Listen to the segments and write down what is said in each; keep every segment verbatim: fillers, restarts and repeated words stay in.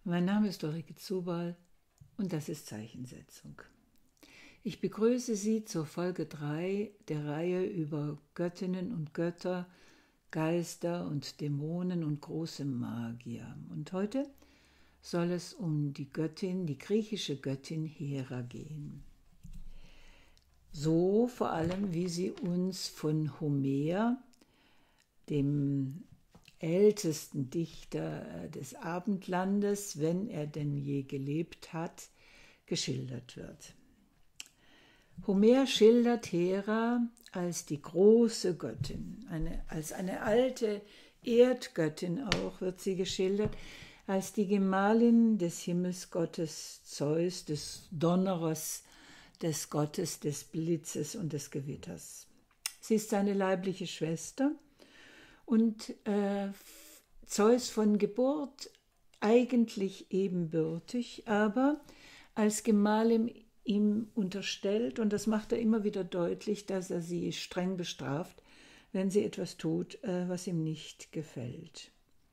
Mein Name ist Ulrike Zubal und das ist Zeichensetzung. Ich begrüße Sie zur Folge drei der Reihe über Göttinnen und Götter, Geister und Dämonen und große Magier. Und heute soll es um die Göttin, die griechische Göttin Hera gehen. So vor allem, wie sie uns von Homer, dem ältesten Dichter des Abendlandes, wenn er denn je gelebt hat, geschildert wird. Homer schildert Hera als die große Göttin, eine, als eine alte Erdgöttin auch wird sie geschildert, als die Gemahlin des Himmelsgottes Zeus, des Donnerers, des Gottes des Blitzes und des Gewitters. Sie ist seine leibliche Schwester und äh, Zeus von Geburt eigentlich ebenbürtig, aber als Gemahlin ihm unterstellt, und das macht er immer wieder deutlich, dass er sie streng bestraft, wenn sie etwas tut, äh, was ihm nicht gefällt.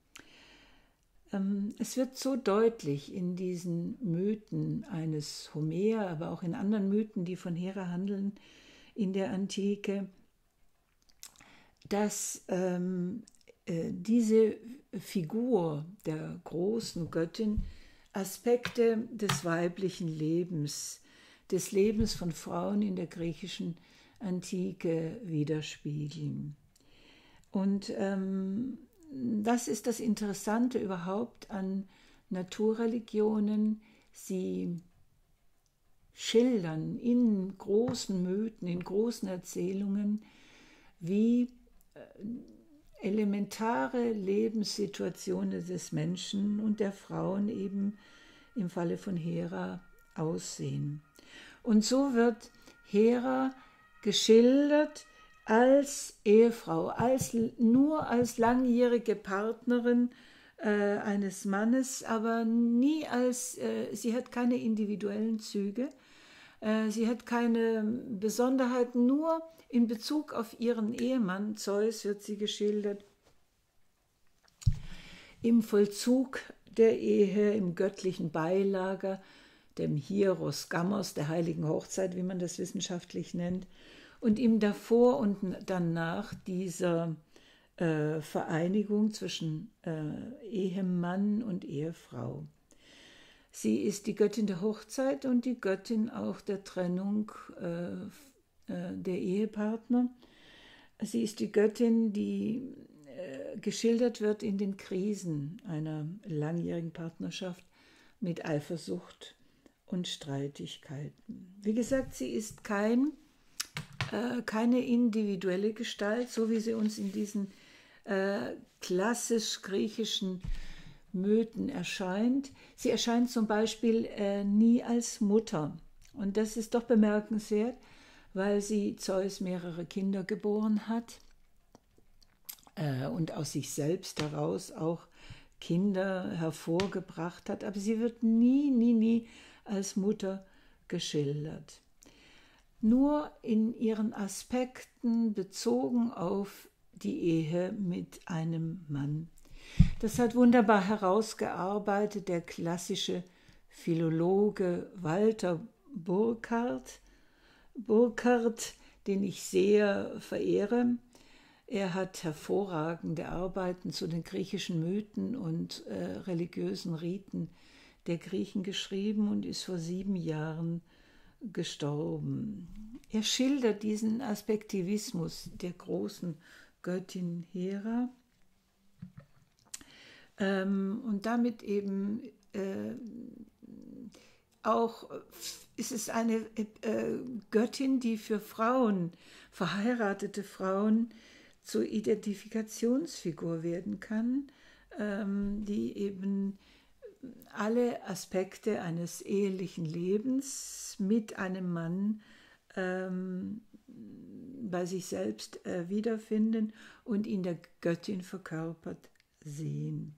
Ähm, es wird so deutlich in diesen Mythen eines Homer, aber auch in anderen Mythen, die von Hera handeln in der Antike, dass ähm, äh, diese Figur der großen Göttin Aspekte des weiblichen Lebens, des Lebens von Frauen in der griechischen Antike widerspiegeln. Und ähm, das ist das Interessante überhaupt an Naturreligionen. Sie schildern in großen Mythen, in großen Erzählungen, wie elementare Lebenssituationen des Menschen und der Frauen eben im Falle von Hera aussehen. Und so wird Hera geschildert als Ehefrau, als, nur als langjährige Partnerin äh, eines Mannes, aber nie als, äh, sie hat keine individuellen Züge, äh, sie hat keine Besonderheiten, nur in Bezug auf ihren Ehemann Zeus wird sie geschildert. Im Vollzug der Ehe, im göttlichen Beilager, dem Hieros Gamos, der heiligen Hochzeit, wie man das wissenschaftlich nennt, und ihm davor und danach dieser äh, Vereinigung zwischen äh, Ehemann und Ehefrau. Sie ist die Göttin der Hochzeit und die Göttin auch der Trennung äh, der Ehepartner. Sie ist die Göttin, die äh, geschildert wird in den Krisen einer langjährigen Partnerschaft mit Eifersucht und Streitigkeiten. Wie gesagt, sie ist kein, äh, keine individuelle Gestalt, so wie sie uns in diesen äh, klassisch griechischen Mythen erscheint. Sie erscheint zum Beispiel äh, nie als Mutter. Und das ist doch bemerkenswert, weil sie Zeus mehrere Kinder geboren hat äh, und aus sich selbst heraus auch Kinder hervorgebracht hat. Aber sie wird nie, nie, nie als Mutter geschildert. Nur in ihren Aspekten bezogen auf die Ehe mit einem Mann. Das hat wunderbar herausgearbeitet der klassische Philologe Walter Burkhardt, Burkhardt, den ich sehr verehre. Er hat hervorragende Arbeiten zu den griechischen Mythen und äh, religiösen Riten der Griechen geschrieben und ist vor sieben Jahren gestorben. Er schildert diesen Aspektivismus der großen Göttin Hera ähm, und damit eben äh, auch ist es eine äh, Göttin, die für Frauen, verheiratete Frauen, zur Identifikationsfigur werden kann, ähm, die eben alle Aspekte eines ehelichen Lebens mit einem Mann ähm, bei sich selbst äh, wiederfinden und in der Göttin verkörpert sehen.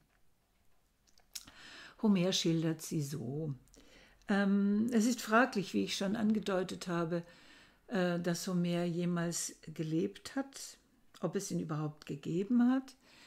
Homer schildert sie so. Ähm, es ist fraglich, wie ich schon angedeutet habe, äh, dass Homer jemals gelebt hat, ob es ihn überhaupt gegeben hat.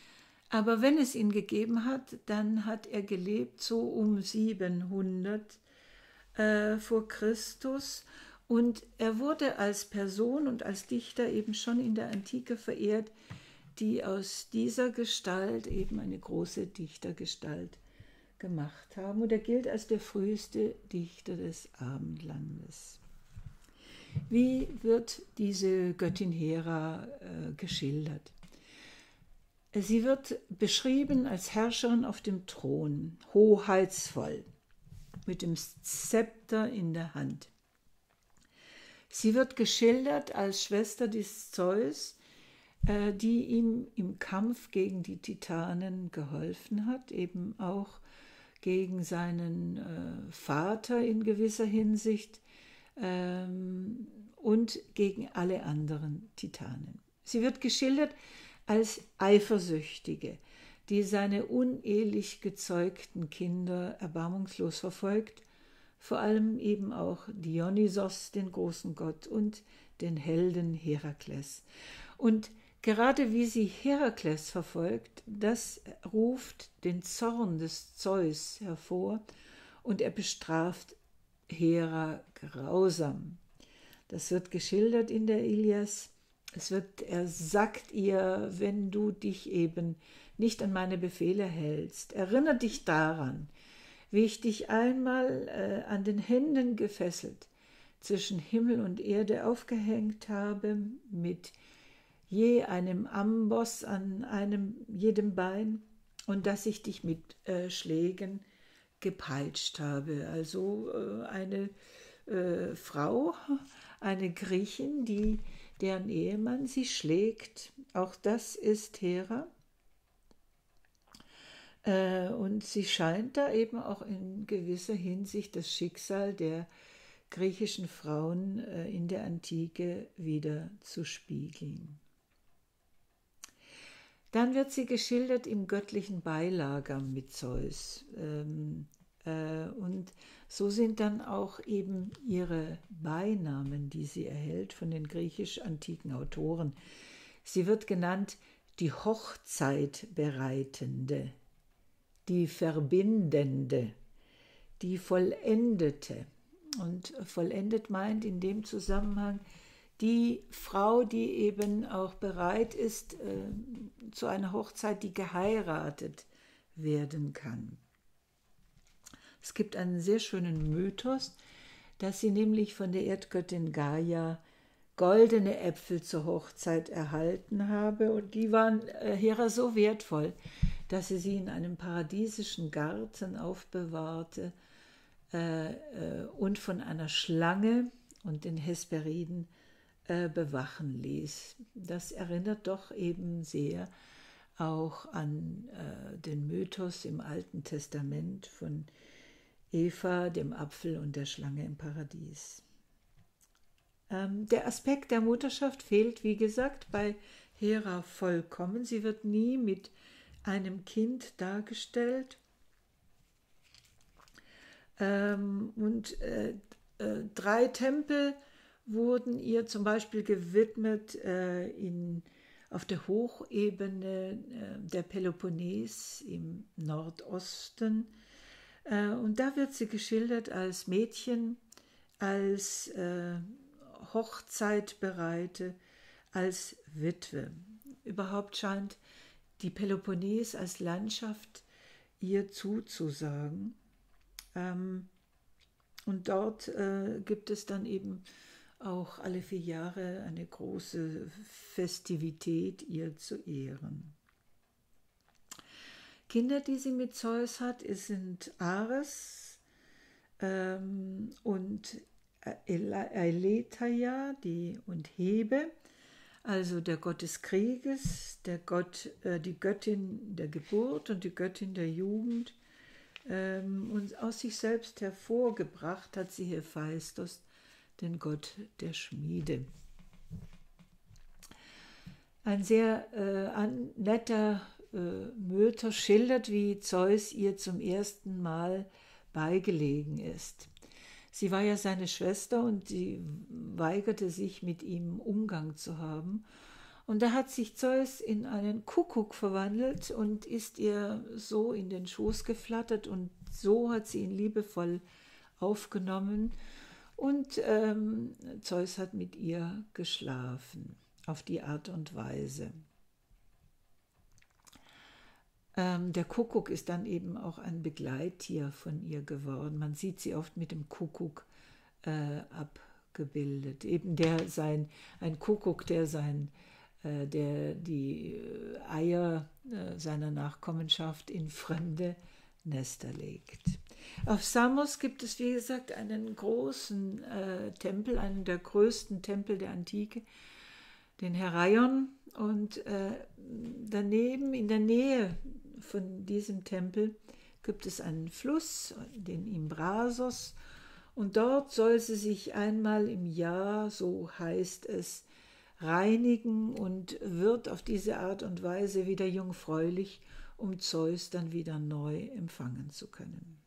Aber wenn es ihn gegeben hat, dann hat er gelebt so um siebenhundert äh, vor Christus, und er wurde als Person und als Dichter eben schon in der Antike verehrt, die aus dieser Gestalt eben eine große Dichtergestalt gemacht haben. Und er gilt als der früheste Dichter des Abendlandes. Wie wird diese Göttin Hera äh, geschildert? Sie wird beschrieben als Herrscherin auf dem Thron, hoheitsvoll, mit dem Zepter in der Hand. Sie wird geschildert als Schwester des Zeus, äh, die ihm im Kampf gegen die Titanen geholfen hat, eben auch gegen seinen äh, Vater in gewisser Hinsicht ähm, und gegen alle anderen Titanen. Sie wird geschildert als Eifersüchtige, die seine unehelich gezeugten Kinder erbarmungslos verfolgt, vor allem eben auch Dionysos, den großen Gott, und den Helden Herakles. Und gerade wie sie Herakles verfolgt, das ruft den Zorn des Zeus hervor, und er bestraft Hera grausam. Das wird geschildert in der Ilias. Es wird, er sagt ihr, wenn du dich eben nicht an meine Befehle hältst, erinnere dich daran, wie ich dich einmal äh, an den Händen gefesselt zwischen Himmel und Erde aufgehängt habe, mit je einem Amboss an einem jedem Bein, und dass ich dich mit äh, Schlägen gepeitscht habe. Also äh, eine äh, Frau, eine Griechin, die deren Ehemann sie schlägt. Auch das ist Hera. Äh, und sie scheint da eben auch in gewisser Hinsicht das Schicksal der griechischen Frauen äh, in der Antike wieder zu spiegeln. Dann wird sie geschildert im göttlichen Beilager mit Zeus. Ähm, äh, und so sind dann auch eben ihre Beinamen, die sie erhält von den griechisch-antiken Autoren. Sie wird genannt die Hochzeitbereitende, die Verbindende, die Vollendete. Und vollendet meint in dem Zusammenhang die Frau, die eben auch bereit ist äh, zu einer Hochzeit, die geheiratet werden kann. Es gibt einen sehr schönen Mythos, dass sie nämlich von der Erdgöttin Gaia goldene Äpfel zur Hochzeit erhalten habe, und die waren äh, Hera so wertvoll, dass sie sie in einem paradiesischen Garten aufbewahrte äh, äh, und von einer Schlange und den Hesperiden äh, bewachen ließ. Das erinnert doch eben sehr auch an äh, den Mythos im Alten Testament von Eva, dem Apfel und der Schlange im Paradies. Ähm, der Aspekt der Mutterschaft fehlt, wie gesagt, bei Hera vollkommen. Sie wird nie mit einem Kind dargestellt. Ähm, und äh, äh, drei Tempel wurden ihr zum Beispiel gewidmet äh, in, auf der Hochebene äh, der Peloponnes im Nordosten. Äh, und da wird sie geschildert als Mädchen, als äh, Hochzeitbereite, als Witwe. Überhaupt scheint die Peloponnes als Landschaft ihr zuzusagen. Ähm, und dort äh, gibt es dann eben auch alle vier Jahre eine große Festivität ihr zu Ehren. Kinder, die sie mit Zeus hat, sind Ares ähm, und Eileithyia, die und Hebe, also der Gott des Krieges, der Gott, äh, die Göttin der Geburt und die Göttin der Jugend. Ähm, und aus sich selbst hervorgebracht hat sie Hephaistos, den Gott der Schmiede. Ein sehr äh, an, netter äh, Mythos schildert, wie Zeus ihr zum ersten Mal beigelegen ist. Sie war ja seine Schwester und sie weigerte sich, mit ihm Umgang zu haben. Und da hat sich Zeus in einen Kuckuck verwandelt und ist ihr so in den Schoß geflattert und so hat sie ihn liebevoll aufgenommen und ähm, Zeus hat mit ihr geschlafen, auf die Art und Weise. Ähm, der Kuckuck ist dann eben auch ein Begleittier von ihr geworden. Man sieht sie oft mit dem Kuckuck äh, abgebildet. Eben der sein, ein Kuckuck, der sein der die Eier seiner Nachkommenschaft in fremde Nester legt. Auf Samos gibt es, wie gesagt, einen großen äh, Tempel, einen der größten Tempel der Antike, den Heraion. Und äh, daneben, in der Nähe von diesem Tempel, gibt es einen Fluss, den Imbrasos. Und dort soll sie sich einmal im Jahr, so heißt es, reinigen und wird auf diese Art und Weise wieder jungfräulich, um Zeus dann wieder neu empfangen zu können.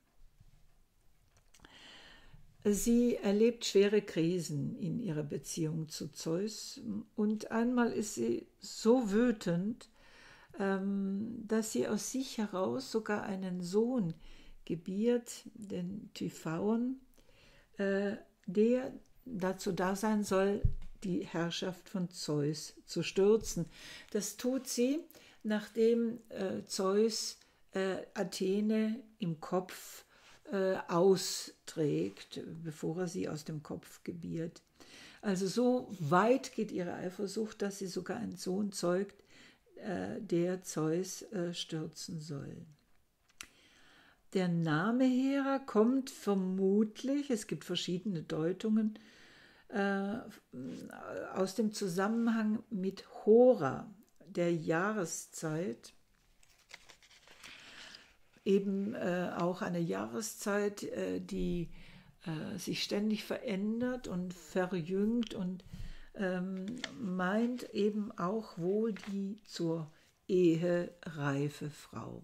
Sie erlebt schwere Krisen in ihrer Beziehung zu Zeus und einmal ist sie so wütend, dass sie aus sich heraus sogar einen Sohn gebiert, den Typhaon, der dazu da sein soll, die Herrschaft von Zeus zu stürzen. Das tut sie, nachdem äh, Zeus äh, Athene im Kopf äh, austrägt, bevor er sie aus dem Kopf gebiert. Also so weit geht ihre Eifersucht, dass sie sogar einen Sohn zeugt, äh, der Zeus äh, stürzen soll. Der Name Hera kommt vermutlich, es gibt verschiedene Deutungen, aus dem Zusammenhang mit Hora, der Jahreszeit, eben äh, auch eine Jahreszeit, äh, die äh, sich ständig verändert und verjüngt und ähm, meint eben auch wohl die zur Ehe reife Frau.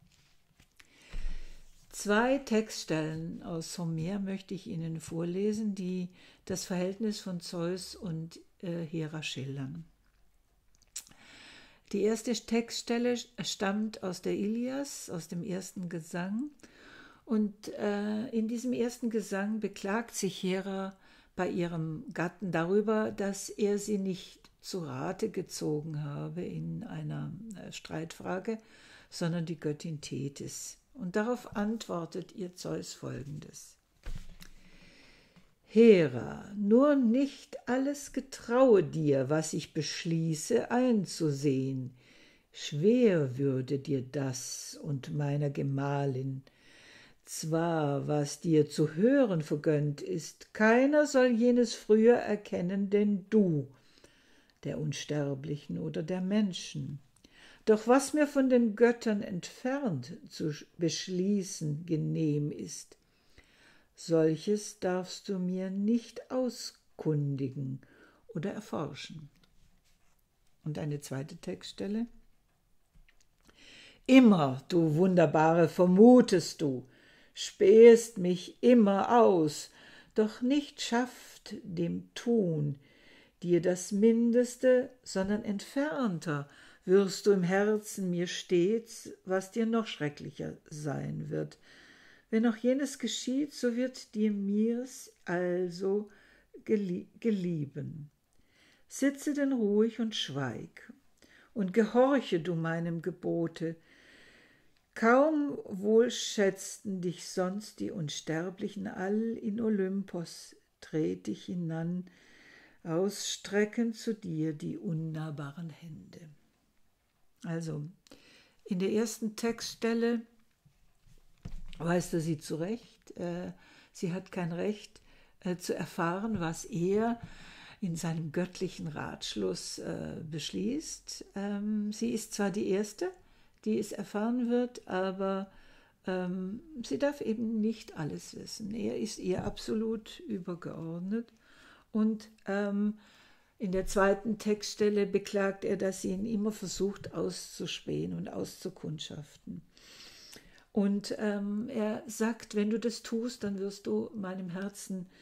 Zwei Textstellen aus Homer möchte ich Ihnen vorlesen, die das Verhältnis von Zeus und äh, Hera schildern. Die erste Textstelle stammt aus der Ilias, aus dem ersten Gesang. Und äh, in diesem ersten Gesang beklagt sich Hera bei ihrem Gatten darüber, dass er sie nicht zu Rate gezogen habe in einer äh, Streitfrage, sondern die Göttin Tethys. Und darauf antwortet ihr Zeus Folgendes: Hera, nur nicht alles getraue dir, was ich beschließe, einzusehen. Schwer würde dir das und meiner Gemahlin. Zwar, was dir zu hören vergönnt ist, keiner soll jenes früher erkennen, denn du, der Unsterblichen oder der Menschen. Doch was mir von den Göttern entfernt zu beschließen genehm ist, solches darfst du mir nicht auskundigen oder erforschen. Und eine zweite Textstelle. Immer, du Wunderbare, vermutest du, spähst mich immer aus, doch nicht schafft dem Tun dir das Mindeste, sondern entfernter wirst du im Herzen mir stets, was dir noch schrecklicher sein wird. Wenn auch jenes geschieht, so wird dir mir's also gelie- gelieben. Sitze denn ruhig und schweig und gehorche du meinem Gebote. Kaum wohl schätzten dich sonst die Unsterblichen all in Olympos, tret ich hinan, ausstrecken zu dir die unnahbaren Hände. Also, in der ersten Textstelle weist er sie zurecht. Äh, sie hat kein Recht äh, zu erfahren, was er in seinem göttlichen Ratschluss äh, beschließt. Ähm, sie ist zwar die Erste, die es erfahren wird, aber ähm, sie darf eben nicht alles wissen. Er ist ihr absolut übergeordnet. Und ähm, in der zweiten Textstelle beklagt er, dass sie ihn immer versucht auszuspähen und auszukundschaften. Und ähm, er sagt, wenn du das tust, dann wirst du meinem Herzen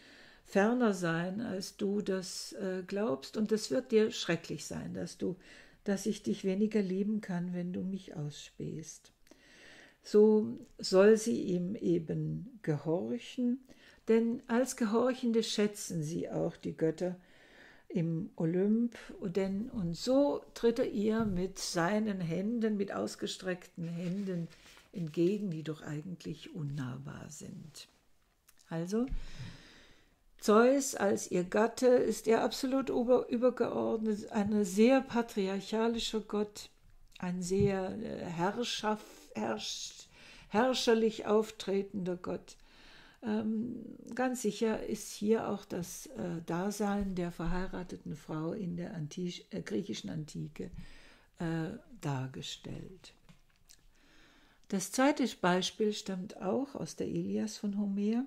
ferner sein, als du das äh, glaubst. Und es wird dir schrecklich sein, dass du, dass ich dich weniger lieben kann, wenn du mich ausspähst. So soll sie ihm eben gehorchen, denn als Gehorchende schätzen sie auch die Götter im Olymp, denn und so tritt er ihr mit seinen Händen, mit ausgestreckten Händen entgegen, die doch eigentlich unnahbar sind. Also Zeus als ihr Gatte ist er absolut übergeordnet, ein sehr patriarchalischer Gott, ein sehr herrschaft, herrsch, herrscherlich auftretender Gott. Ähm, ganz sicher ist hier auch das äh, Dasein der verheirateten Frau in der Anti- äh, griechischen Antike äh, dargestellt. Das zweite Beispiel stammt auch aus der Ilias von Homer,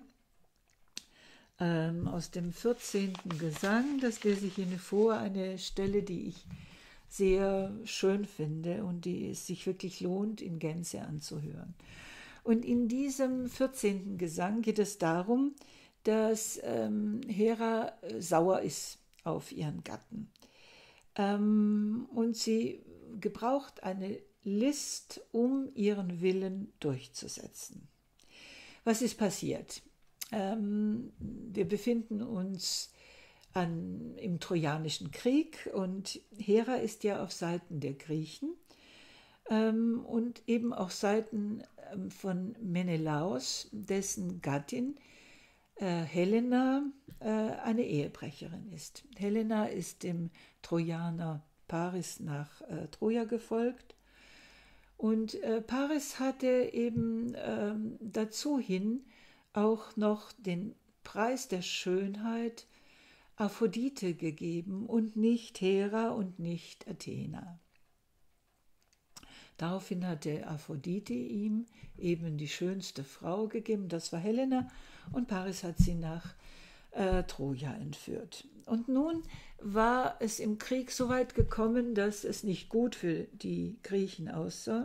ähm, aus dem vierzehnten Gesang. Das lese ich Ihnen vor, eine Stelle, die ich sehr schön finde und die es sich wirklich lohnt, in Gänze anzuhören. Und in diesem vierzehnten Gesang geht es darum, dass ähm, Hera sauer ist auf ihren Gatten. Ähm, und sie gebraucht eine List, um ihren Willen durchzusetzen. Was ist passiert? Ähm, wir befinden uns an, im Trojanischen Krieg und Hera ist ja auf Seiten der Griechen ähm, und eben auf Seiten ähm, von Menelaos, dessen Gattin äh, Helena äh, eine Ehebrecherin ist. Helena ist dem Trojaner Paris nach äh, Troja gefolgt und äh, Paris hatte eben äh, dazu hin auch noch den Preis der Schönheit Aphrodite gegeben und nicht Hera und nicht Athena. Daraufhin hatte Aphrodite ihm eben die schönste Frau gegeben, das war Helena, und Paris hat sie nach äh, Troja entführt. Und nun war es im Krieg so weit gekommen, dass es nicht gut für die Griechen aussah.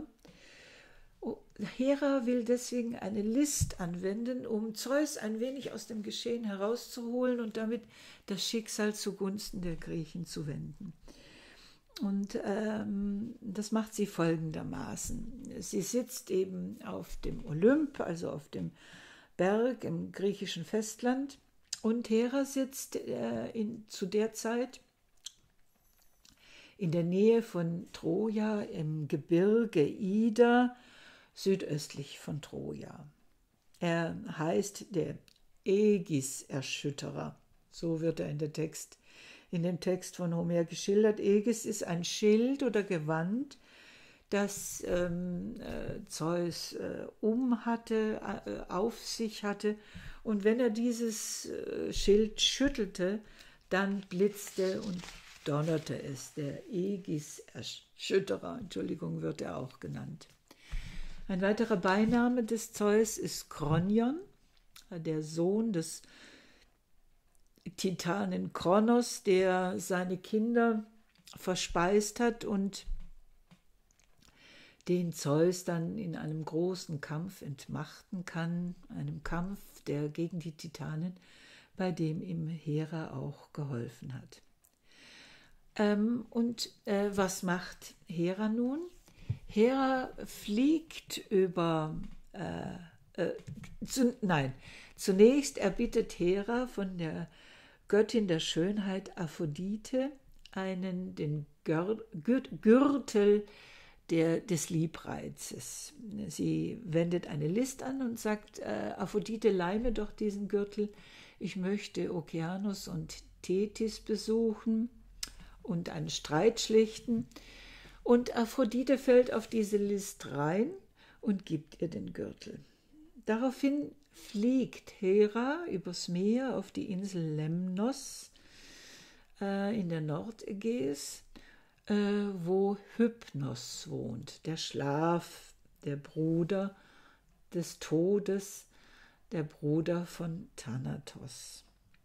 Hera will deswegen eine List anwenden, um Zeus ein wenig aus dem Geschehen herauszuholen und damit das Schicksal zugunsten der Griechen zu wenden. Und ähm, das macht sie folgendermaßen. Sie sitzt eben auf dem Olymp, also auf dem Berg im griechischen Festland, und Hera sitzt äh, in, zu der Zeit in der Nähe von Troja im Gebirge Ida, südöstlich von Troja. Er heißt der Ägis-Erschütterer, so wird er in, der Text, in dem Text von Homer geschildert. Ägis ist ein Schild oder Gewand, das ähm, äh, Zeus äh, um hatte, äh, auf sich hatte, und wenn er dieses äh, Schild schüttelte, dann blitzte und donnerte es. Der Ägis-Erschütterer, Entschuldigung, wird er auch genannt. Ein weiterer Beiname des Zeus ist Kronion, der Sohn des Titanen Kronos, der seine Kinder verspeist hat und den Zeus dann in einem großen Kampf entmachten kann, einem Kampf, der gegen die Titanen, bei dem ihm Hera auch geholfen hat. Ähm, und äh, was macht Hera nun? Hera fliegt über, äh, äh, zu, nein, zunächst erbittet Hera von der Göttin der Schönheit Aphrodite einen, den Gür, Gür, Gürtel der, des Liebreizes. Sie wendet eine List an und sagt, äh, Aphrodite, leih doch diesen Gürtel, ich möchte Okeanos und Tethys besuchen und einen Streit schlichten. Und Aphrodite fällt auf diese List rein und gibt ihr den Gürtel. Daraufhin fliegt Hera übers Meer auf die Insel Lemnos äh, in der Nordägäis, äh, wo Hypnos wohnt, der Schlaf, der Bruder des Todes, der Bruder von Thanatos.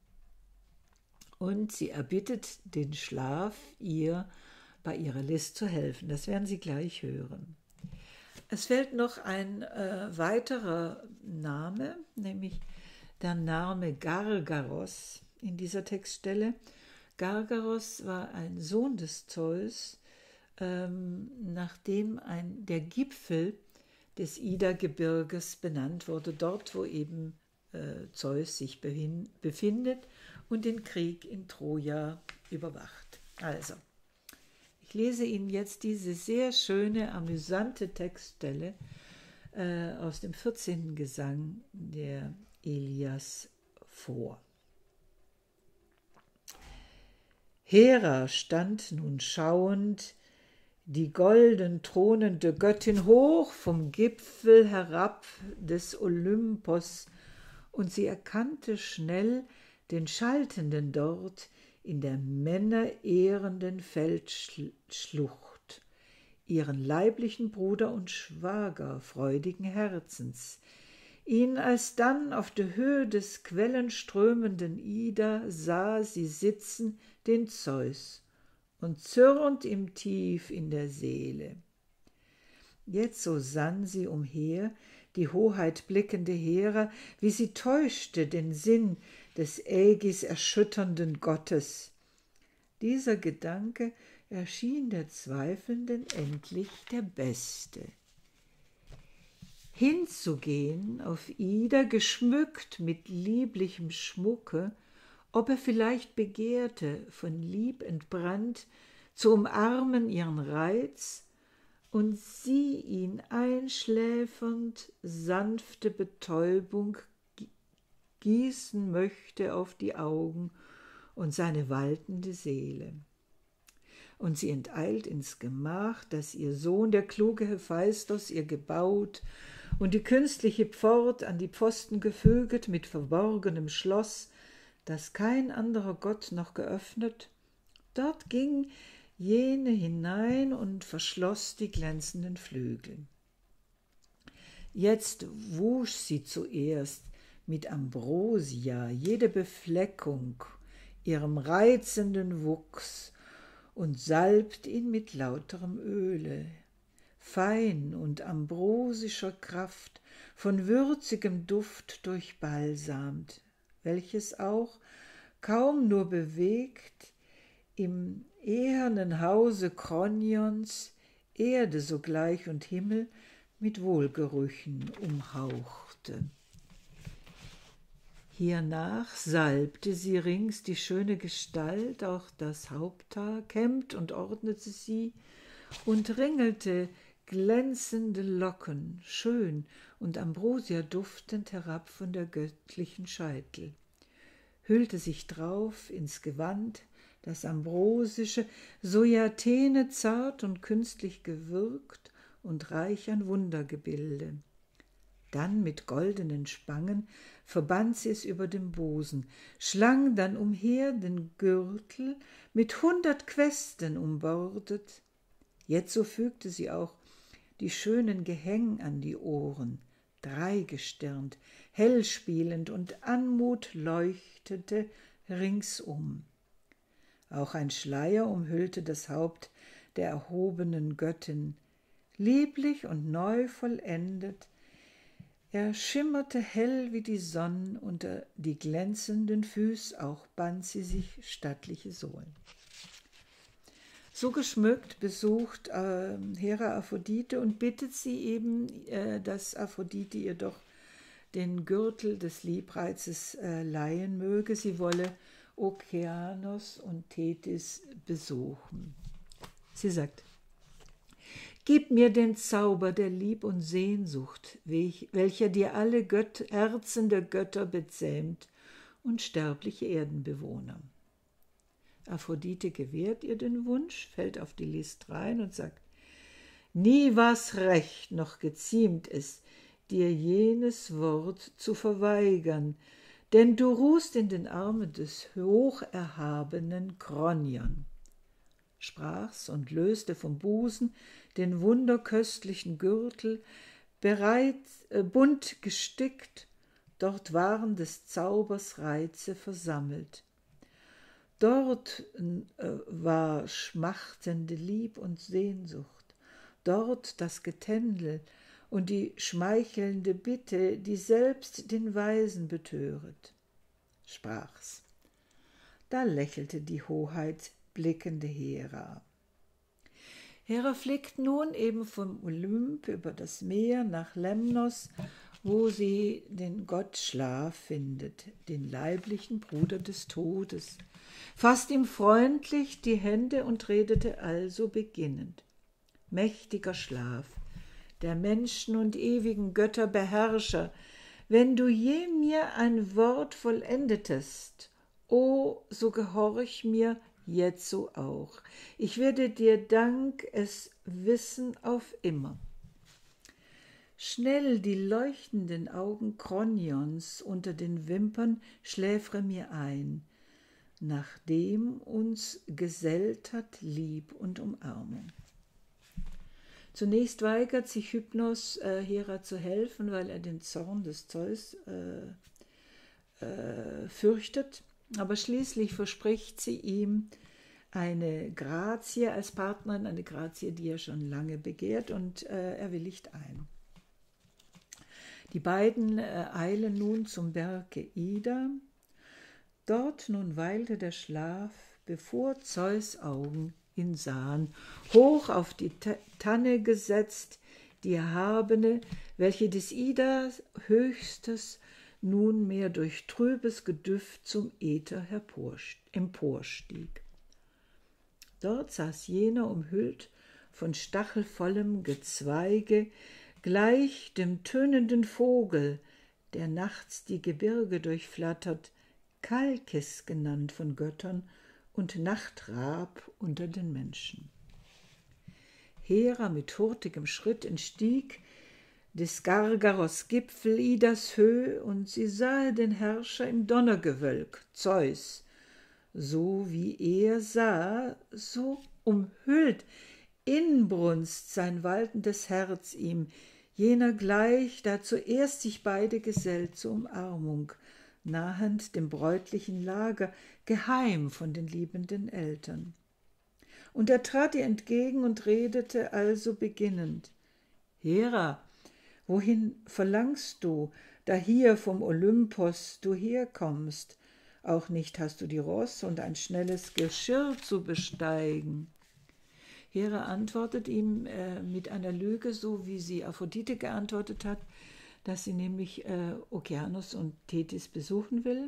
Und sie erbittet den Schlaf, ihr bei ihrer List zu helfen. Das werden Sie gleich hören. Es fällt noch ein äh, weiterer Name, nämlich der Name Gargaros in dieser Textstelle. Gargaros war ein Sohn des Zeus, ähm, nachdem ein, der Gipfel des Ida-Gebirges benannt wurde, dort wo eben äh, Zeus sich behin, befindet und den Krieg in Troja überwacht. Also, ich lese Ihnen jetzt diese sehr schöne, amüsante Textstelle äh, aus dem vierzehnten Gesang der Ilias vor. Hera stand nun schauend, die golden thronende Göttin hoch vom Gipfel herab des Olympos, und sie erkannte schnell den Schaltenden dort in der männerehrenden Feldschlucht, ihren leiblichen Bruder und Schwager freudigen Herzens, ihn alsdann auf der Höhe des quellenströmenden Ida sah sie sitzen, den Zeus, und zürnt ihm tief in der Seele. Jetzo sann sie umher, die Hoheit blickende Hera, wie sie täuschte den Sinn des Ägis erschütternden Gottes. Dieser Gedanke erschien der Zweifelnden endlich der beste. Hinzugehen auf Ida, geschmückt mit lieblichem Schmucke, ob er vielleicht begehrte, von Lieb entbrannt, zu umarmen ihren Reiz, und sie ihn einschläfernd sanfte Betäubung gießen möchte auf die Augen und seine waltende Seele. Und sie enteilt ins Gemach, das ihr Sohn, der kluge Hephaistos, ihr gebaut und die künstliche Pfort an die Pfosten gefüget mit verborgenem Schloss, das kein anderer Gott noch geöffnet. Dort ging jene hinein und verschloss die glänzenden Flügel. Jetzt wusch sie zuerst mit Ambrosia jede Befleckung ihrem reizenden Wuchs und salbt ihn mit lauterem Öle, fein und ambrosischer Kraft, von würzigem Duft durchbalsamt, welches auch, kaum nur bewegt, im ehernen Hause Kronions Erde sogleich und Himmel mit Wohlgerüchen umhauchte. Hiernach salbte sie rings die schöne Gestalt, auch das Haupthaar, kämmt und ordnete sie und ringelte glänzende Locken, schön und Ambrosia duftend herab von der göttlichen Scheitel, hüllte sich drauf ins Gewand, das ambrosische, so Athene zart und künstlich gewürgt und reich an Wundergebilde. Dann mit goldenen Spangen verband sie es über dem Busen, schlang dann umher den Gürtel mit hundert Questen umbordet. Jetzo fügte sie auch die schönen Gehäng an die Ohren, dreigestirnt, hellspielend, und Anmut leuchtete ringsum. Auch ein Schleier umhüllte das Haupt der erhobenen Göttin, lieblich und neu vollendet. Er schimmerte hell wie die Sonn, unter die glänzenden Füß auch band sie sich stattliche Sohlen. So geschmückt besucht äh, Hera Aphrodite und bittet sie eben, äh, dass Aphrodite ihr doch den Gürtel des Liebreizes äh, leihen möge. Sie wolle Okeanos und Tethys besuchen. Sie sagt: Gib mir den Zauber der Lieb und Sehnsucht, welcher dir alle Göt- Herzen der Götter bezähmt und sterbliche Erdenbewohner. Aphrodite gewährt ihr den Wunsch, fällt auf die List rein und sagt: Nie war's recht, noch geziemt es, dir jenes Wort zu verweigern, denn du ruhst in den Armen des hocherhabenen Kronion. Sprach's und löste vom Busen den wunderköstlichen Gürtel, bereit, äh, bunt gestickt, dort waren des Zaubers Reize versammelt. Dort äh, war schmachtende Lieb und Sehnsucht, dort das Getändel und die schmeichelnde Bitte, die selbst den Weisen betöret. Sprach's. Da lächelte die hoheitsblickende Hera. Hera fliegt nun eben vom Olymp über das Meer nach Lemnos, wo sie den Gott Schlaf findet, den leiblichen Bruder des Todes, fasst ihm freundlich die Hände und redete also beginnend. Mächtiger Schlaf, der Menschen und ewigen Götter Beherrscher, wenn du je mir ein Wort vollendetest, o, so gehorch mir jetzo auch. Ich werde dir Dank es wissen auf immer. Schnell die leuchtenden Augen Kronions unter den Wimpern schläfre mir ein, nachdem uns gesellt hat Lieb und Umarmung. Zunächst weigert sich Hypnos, äh, Hera zu helfen, weil er den Zorn des Zeus äh, äh, fürchtet, aber schließlich verspricht sie ihm eine Grazie als Partnerin, eine Grazie, die er schon lange begehrt, und äh, er willigt ein. Die beiden äh, eilen nun zum Berge Ida. Dort nun weilte der Schlaf, bevor Zeus Augen ihn sahen, hoch auf die Tanne gesetzt, die erhabene, welche des Ida höchstes nunmehr durch trübes Gedüft zum Äther emporstieg. Dort saß jener umhüllt von stachelvollem Gezweige, gleich dem tönenden Vogel, der nachts die Gebirge durchflattert, Kalkis genannt von Göttern und Nachtrab unter den Menschen. Hera mit hurtigem Schritt entstieg des Gargaros Gipfel Idas Höhe, und sie sahe den Herrscher im Donnergewölk, Zeus. So wie er sah, so umhüllt Inbrunst sein waltendes Herz ihm, jener gleich, da zuerst sich beide gesellt zur Umarmung, nahend dem bräutlichen Lager, geheim von den liebenden Eltern. Und er trat ihr entgegen und redete also beginnend: Hera, wohin verlangst du, da hier vom Olympos du herkommst? Auch nicht hast du die Ross und ein schnelles Geschirr zu besteigen. Hera antwortet ihm äh, mit einer Lüge, so wie sie Aphrodite geantwortet hat, dass sie nämlich äh, Okeanos und Tethys besuchen will.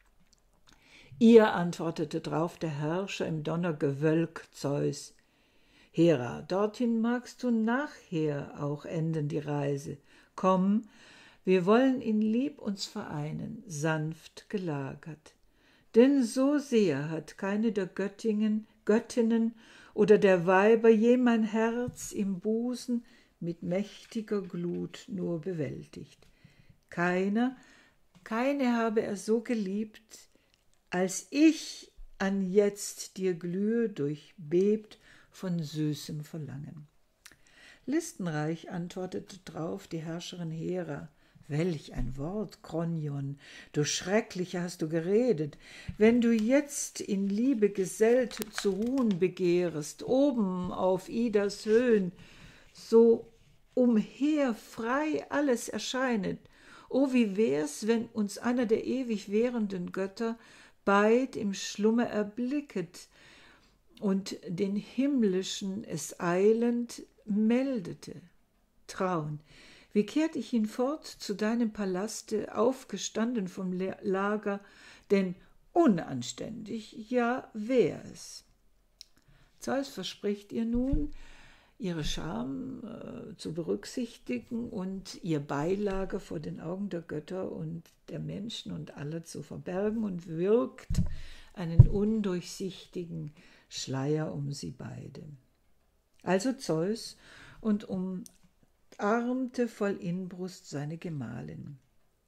Ihr antwortete drauf der Herrscher im Donnergewölk Zeus: Hera, dorthin magst du nachher auch enden die Reise. Komm, wir wollen in Lieb uns vereinen, sanft gelagert. Denn so sehr hat keine der Göttingen, Göttinnen oder der Weiber je mein Herz im Busen mit mächtiger Glut nur bewältigt. Keiner, keine habe er so geliebt, als ich anjetzt dir glühe, durchbebt von süßem Verlangen. Listenreich antwortete drauf die Herrscherin Hera: Welch ein Wort, Kronion, du Schrecklicher hast du geredet. Wenn du jetzt in Liebe gesellt zu ruhen begehrest, oben auf Idas Höhen, so umher frei alles erscheinet. O, wie wär's, wenn uns einer der ewig währenden Götter beid im Schlummer erblicket und den Himmlischen es eilend meldete. Traun, wie kehrt ich hinfort zu deinem Palaste, aufgestanden vom Lager, denn unanständig, ja, wär es. Zeus verspricht ihr nun, ihre Scham äh, zu berücksichtigen und ihr Beilager vor den Augen der Götter und der Menschen und aller zu verbergen, und wirkt einen undurchsichtigen Schleier um sie beide. Also Zeus und umarmte voll Inbrust seine Gemahlin.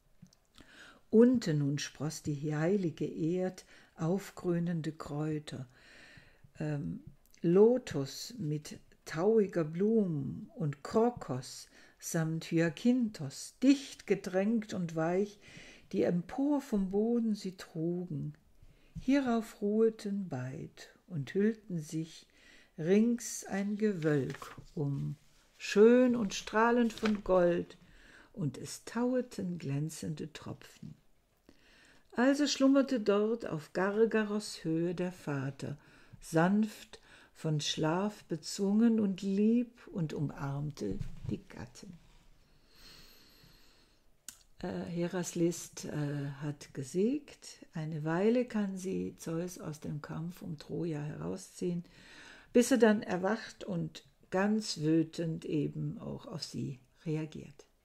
Unten nun spross die heilige Erd aufgrünende Kräuter, ähm, Lotus mit tauiger Blum und Krokos samt Hyakinthos, dicht gedrängt und weich, die empor vom Boden sie trugen. Hierauf ruheten beid und hüllten sich rings ein Gewölk um schön und strahlend von Gold, und es taueten glänzende Tropfen. Also schlummerte dort auf Gargaros Höhe der Vater, sanft von Schlaf bezwungen und lieb, und umarmte die Gattin. Äh, Heras List äh, hat gesiegt. Eine Weile kann sie Zeus aus dem Kampf um Troja herausziehen, bis er dann erwacht und ganz wütend eben auch auf sie reagiert.